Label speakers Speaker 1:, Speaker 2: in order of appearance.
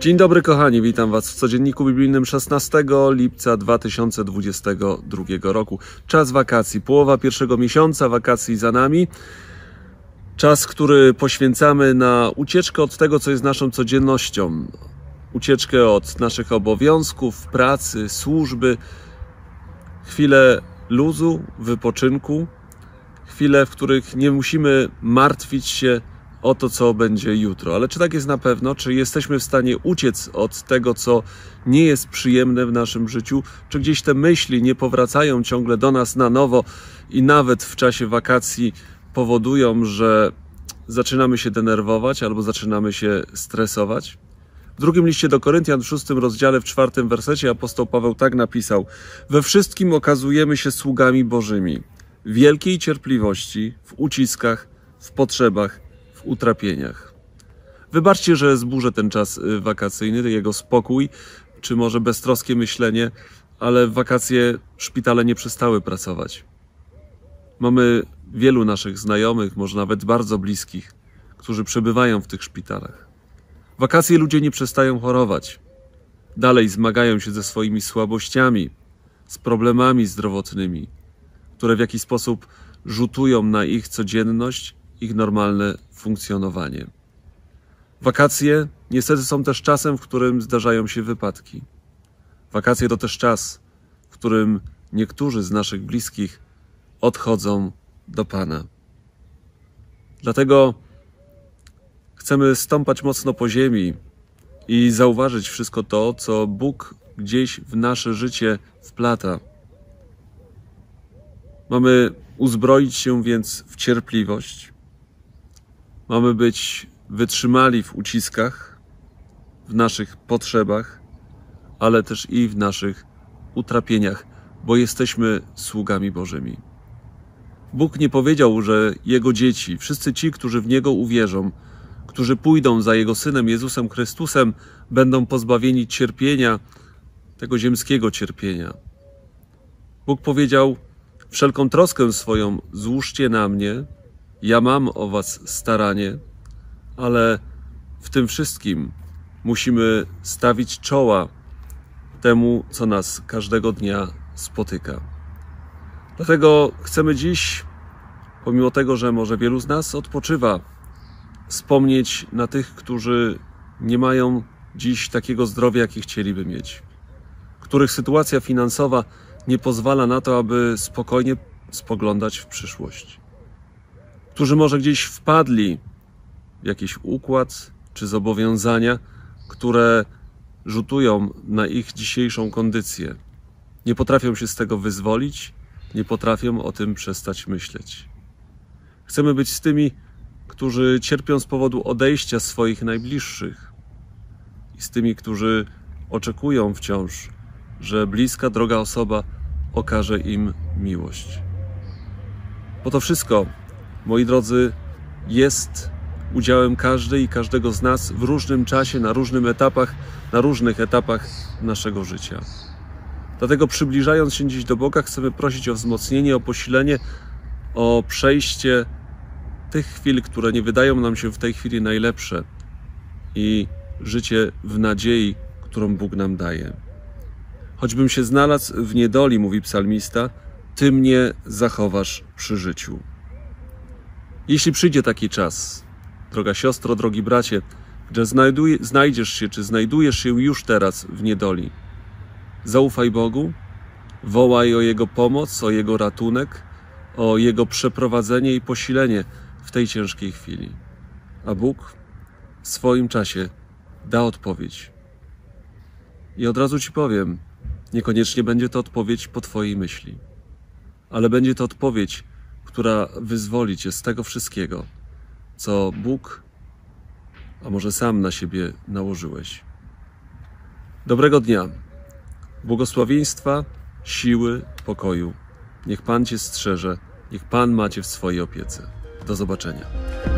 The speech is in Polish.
Speaker 1: Dzień dobry kochani, witam Was w codzienniku biblijnym 16 lipca 2022 roku. Czas wakacji, połowa pierwszego miesiąca wakacji za nami. Czas, który poświęcamy na ucieczkę od tego, co jest naszą codziennością. Ucieczkę od naszych obowiązków, pracy, służby. Chwilę luzu, wypoczynku. Chwile, w których nie musimy martwić się o to, co będzie jutro. Ale czy tak jest na pewno? Czy jesteśmy w stanie uciec od tego, co nie jest przyjemne w naszym życiu? Czy gdzieś te myśli nie powracają ciągle do nas na nowo i nawet w czasie wakacji powodują, że zaczynamy się denerwować albo zaczynamy się stresować? W drugim liście do Koryntian, w 6 rozdziale, w 4 wersecie apostoł Paweł tak napisał: we wszystkim okazujemy się sługami Bożymi, w wielkiej cierpliwości, w uciskach, w potrzebach, w utrapieniach. Wybaczcie, że zburzę ten czas wakacyjny, jego spokój, czy może beztroskie myślenie, ale w wakacje szpitale nie przestały pracować. Mamy wielu naszych znajomych, może nawet bardzo bliskich, którzy przebywają w tych szpitalach. W wakacje ludzie nie przestają chorować. Dalej zmagają się ze swoimi słabościami, z problemami zdrowotnymi, które w jakiś sposób rzutują na ich codzienność, ich normalne funkcjonowanie. Wakacje niestety są też czasem, w którym zdarzają się wypadki. Wakacje to też czas, w którym niektórzy z naszych bliskich odchodzą do Pana. Dlatego chcemy stąpać mocno po ziemi i zauważyć wszystko to, co Bóg gdzieś w nasze życie wplata. Mamy uzbroić się więc w cierpliwość. Mamy być wytrzymali w uciskach, w naszych potrzebach, ale też i w naszych utrapieniach, bo jesteśmy sługami Bożymi. Bóg nie powiedział, że Jego dzieci, wszyscy ci, którzy w Niego uwierzą, którzy pójdą za Jego Synem Jezusem Chrystusem, będą pozbawieni cierpienia, tego ziemskiego cierpienia. Bóg powiedział: wszelką troskę swoją złóżcie na mnie, ja mam o was staranie, ale w tym wszystkim musimy stawić czoła temu, co nas każdego dnia spotyka. Dlatego chcemy dziś, pomimo tego, że może wielu z nas odpoczywa, wspomnieć na tych, którzy nie mają dziś takiego zdrowia, jakie chcieliby mieć, których sytuacja finansowa nie pozwala na to, aby spokojnie spoglądać w przyszłość, którzy może gdzieś wpadli w jakiś układ czy zobowiązania, które rzutują na ich dzisiejszą kondycję. Nie potrafią się z tego wyzwolić, nie potrafią o tym przestać myśleć. Chcemy być z tymi, którzy cierpią z powodu odejścia swoich najbliższych i z tymi, którzy oczekują wciąż, że bliska, droga osoba okaże im miłość. Bo to wszystko, moi drodzy, jest udziałem każdej i każdego z nas w różnym czasie, na różnych etapach naszego życia. Dlatego przybliżając się dziś do Boga, chcemy prosić o wzmocnienie, o posilenie, o przejście tych chwil, które nie wydają nam się w tej chwili najlepsze, i życie w nadziei, którą Bóg nam daje. Choćbym się znalazł w niedoli, mówi psalmista, Ty mnie zachowasz przy życiu. Jeśli przyjdzie taki czas, droga siostro, drogi bracie, że znajdziesz się, czy znajdujesz się już teraz w niedoli, zaufaj Bogu, wołaj o Jego pomoc, o Jego ratunek, o Jego przeprowadzenie i posilenie w tej ciężkiej chwili. A Bóg w swoim czasie da odpowiedź. I od razu Ci powiem, niekoniecznie będzie to odpowiedź po Twojej myśli, ale będzie to odpowiedź, która wyzwoli Cię z tego wszystkiego, co Bóg, a może sam na siebie nałożyłeś. Dobrego dnia, błogosławieństwa, siły, pokoju. Niech Pan Cię strzeże, niech Pan ma Cię w swojej opiece. Do zobaczenia.